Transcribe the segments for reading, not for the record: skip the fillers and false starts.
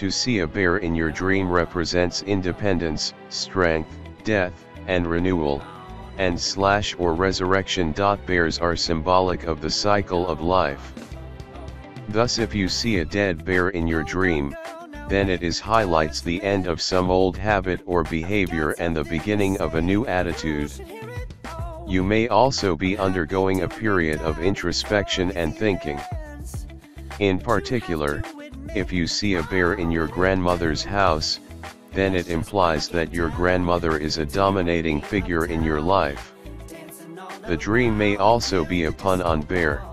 To see a bear in your dream represents independence, strength, death, and renewal, and / or resurrection. Bears are symbolic of the cycle of life. Thus if you see a dead bear in your dream, then it highlights the end of some old habit or behavior and the beginning of a new attitude. You may also be undergoing a period of introspection and thinking. In particular, if you see a bear in your grandmother's house, then it implies that your grandmother is a dominating figure in your life. The dream may also be a pun on bear.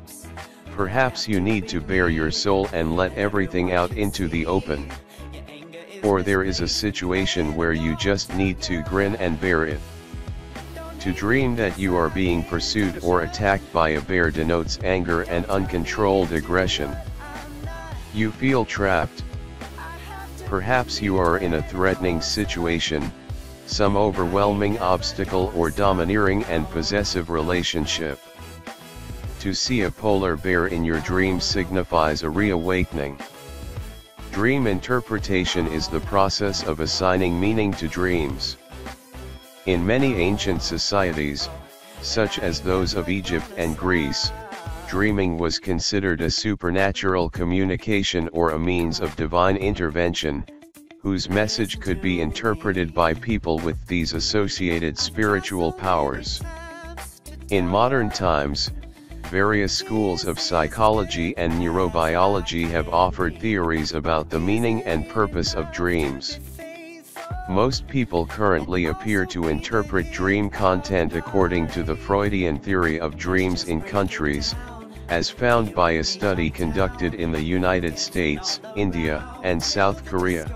Perhaps you need to bare your soul and let everything out into the open. Or there is a situation where you just need to grin and bear it. To dream that you are being pursued or attacked by a bear denotes anger and uncontrolled aggression. You feel trapped. Perhaps you are in a threatening situation, some overwhelming obstacle or domineering and possessive relationship. To see a polar bear in your dream signifies a reawakening. Dream interpretation is the process of assigning meaning to dreams. In many ancient societies, such as those of Egypt and Greece, dreaming was considered a supernatural communication or a means of divine intervention, whose message could be interpreted by people with these associated spiritual powers. In modern times, various schools of psychology and neurobiology have offered theories about the meaning and purpose of dreams. Most people currently appear to interpret dream content according to the Freudian theory of dreams in countries, as found by a study conducted in the United States, India, and South Korea.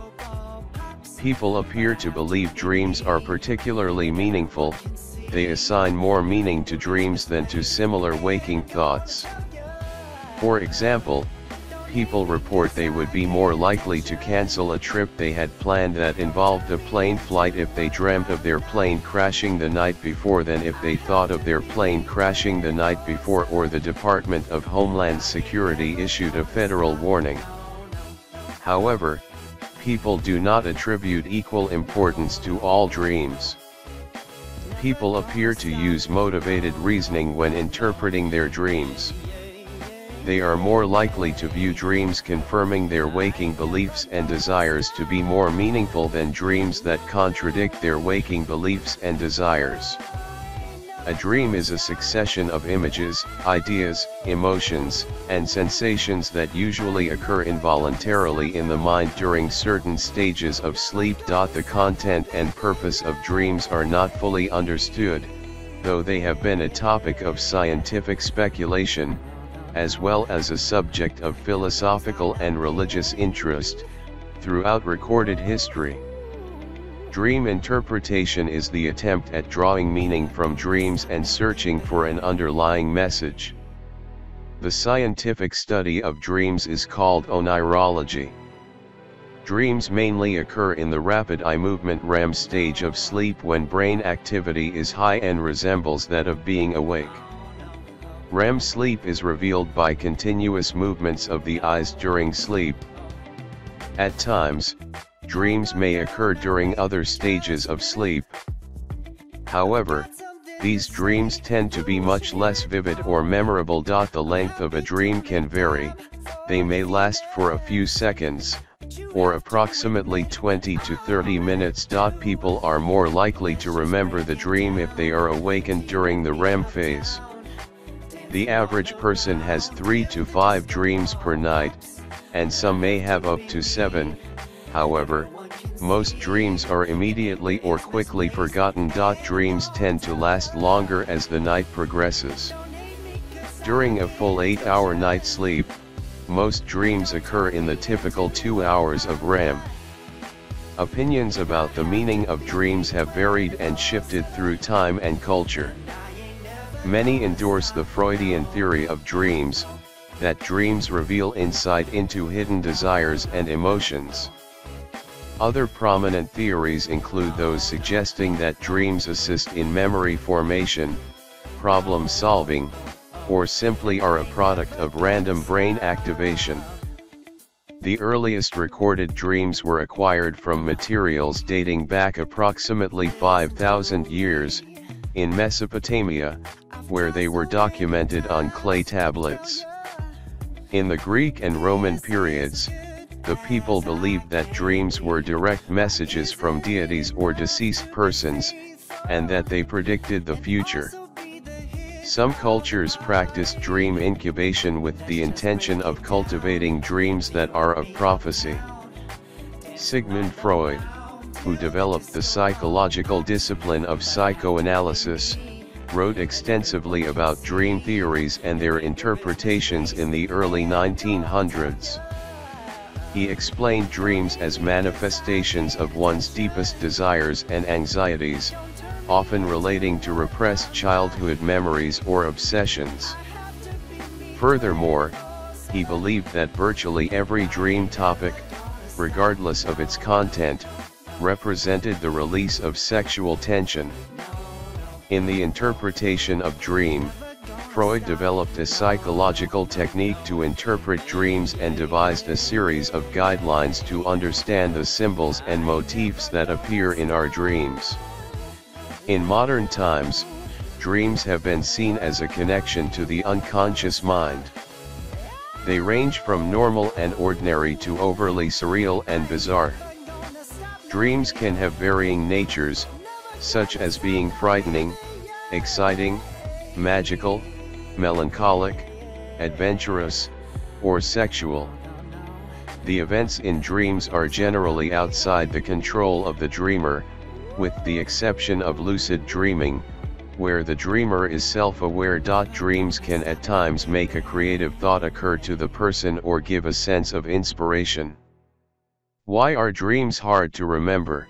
People appear to believe dreams are particularly meaningful. They assign more meaning to dreams than to similar waking thoughts. For example, people report they would be more likely to cancel a trip they had planned that involved a plane flight if they dreamt of their plane crashing the night before than if they thought of their plane crashing the night before, or the Department of Homeland Security issued a federal warning. However, people do not attribute equal importance to all dreams. People appear to use motivated reasoning when interpreting their dreams. They are more likely to view dreams confirming their waking beliefs and desires to be more meaningful than dreams that contradict their waking beliefs and desires. A dream is a succession of images, ideas, emotions, and sensations that usually occur involuntarily in the mind during certain stages of sleep. The content and purpose of dreams are not fully understood, though they have been a topic of scientific speculation, as well as a subject of philosophical and religious interest, throughout recorded history. Dream interpretation is the attempt at drawing meaning from dreams and searching for an underlying message. The scientific study of dreams is called onirology. Dreams mainly occur in the rapid eye movement REM stage of sleep, when brain activity is high and resembles that of being awake. REM sleep is revealed by continuous movements of the eyes during sleep. At times, dreams may occur during other stages of sleep. However, these dreams tend to be much less vivid or memorable. The length of a dream can vary. They may last for a few seconds, or approximately 20 to 30 minutes. People are more likely to remember the dream if they are awakened during the REM phase. The average person has 3 to 5 dreams per night, and some may have up to 7. However, most dreams are immediately or quickly forgotten. Dreams tend to last longer as the night progresses. During a full 8-hour night sleep, most dreams occur in the typical 2 hours of REM. Opinions about the meaning of dreams have varied and shifted through time and culture. Many endorse the Freudian theory of dreams, that dreams reveal insight into hidden desires and emotions. Other prominent theories include those suggesting that dreams assist in memory formation, problem solving, or simply are a product of random brain activation. The earliest recorded dreams were acquired from materials dating back approximately 5,000 years, in Mesopotamia, where they were documented on clay tablets. In the Greek and Roman periods, the people believed that dreams were direct messages from deities or deceased persons, and that they predicted the future. Some cultures practiced dream incubation with the intention of cultivating dreams that are of prophecy. Sigmund Freud, who developed the psychological discipline of psychoanalysis, wrote extensively about dream theories and their interpretations in the early 1900s. He explained dreams as manifestations of one's deepest desires and anxieties, often relating to repressed childhood memories or obsessions. Furthermore, he believed that virtually every dream topic, regardless of its content, represented the release of sexual tension. In the interpretation of dream, Freud developed a psychological technique to interpret dreams and devised a series of guidelines to understand the symbols and motifs that appear in our dreams. In modern times, dreams have been seen as a connection to the unconscious mind. They range from normal and ordinary to overly surreal and bizarre. Dreams can have varying natures, such as being frightening, exciting, magical, melancholic, adventurous, or sexual. The events in dreams are generally outside the control of the dreamer, with the exception of lucid dreaming, where the dreamer is self-aware. Dreams can at times make a creative thought occur to the person or give a sense of inspiration. Why are dreams hard to remember?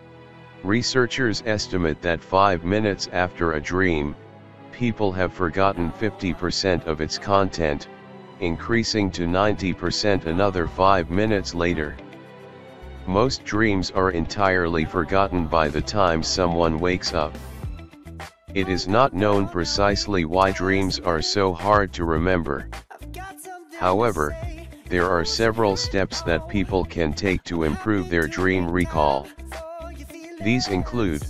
Researchers estimate that 5 minutes after a dream, people have forgotten 50% of its content, increasing to 90% another 5 minutes later. Most dreams are entirely forgotten by the time someone wakes up. It is not known precisely why dreams are so hard to remember. However, there are several steps that people can take to improve their dream recall. These include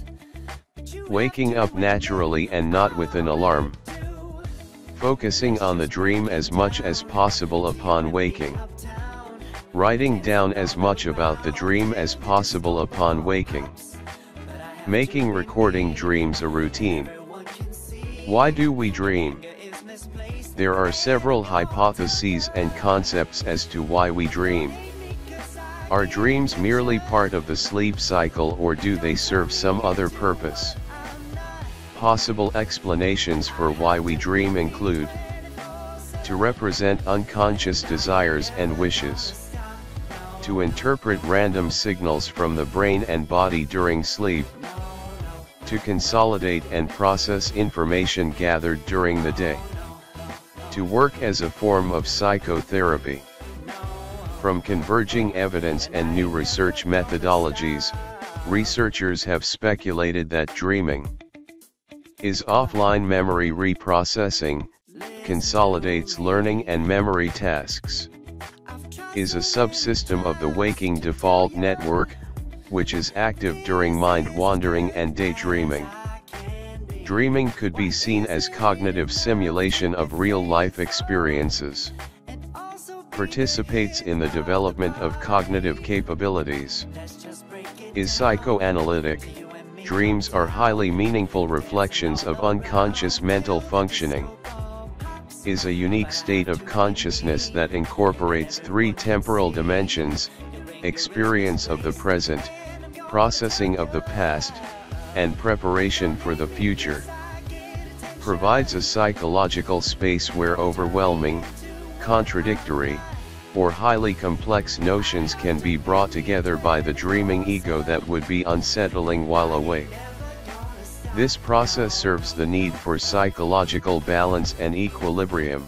waking up naturally and not with an alarm, focusing on the dream as much as possible upon waking, writing down as much about the dream as possible upon waking, making recording dreams a routine. Why do we dream? There are several hypotheses and concepts as to why we dream. Are dreams merely part of the sleep cycle, or do they serve some other purpose? Possible explanations for why we dream include: to represent unconscious desires and wishes, to interpret random signals from the brain and body during sleep, to consolidate and process information gathered during the day, to work as a form of psychotherapy. From converging evidence and new research methodologies, researchers have speculated that dreaming is offline memory reprocessing, consolidates learning and memory tasks, is a subsystem of the waking default network, which is active during mind-wandering and daydreaming. Dreaming could be seen as cognitive simulation of real-life experiences. Participates in the development of cognitive capabilities. Is psychoanalytic. Dreams are highly meaningful reflections of unconscious mental functioning. Is a unique state of consciousness that incorporates 3 temporal dimensions: experience of the present, processing of the past, and preparation for the future. Provides a psychological space where overwhelming, contradictory, or highly complex notions can be brought together by the dreaming ego that would be unsettling while awake. This process serves the need for psychological balance and equilibrium.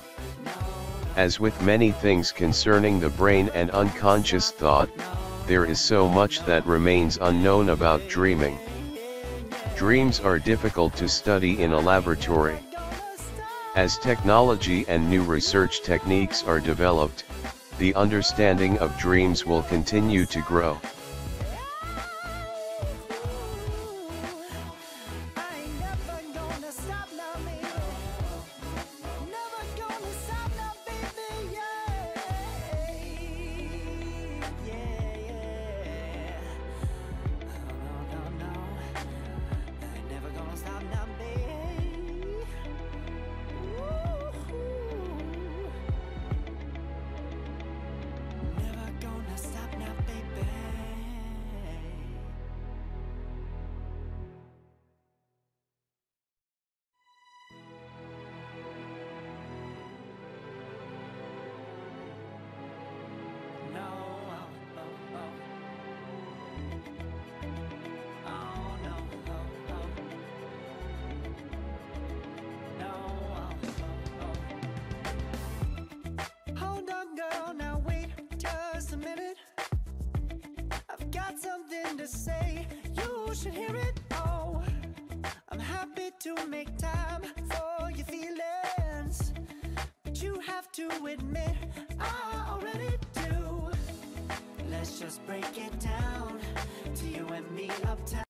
As with many things concerning the brain and unconscious thought, there is so much that remains unknown about dreaming. Dreams are difficult to study in a laboratory. As technology and new research techniques are developed, the understanding of dreams will continue to grow. Something to say, you should hear it. Oh, I'm happy to make time for your feelings, but you have to admit I already do. Let's just break it down to you and me uptown.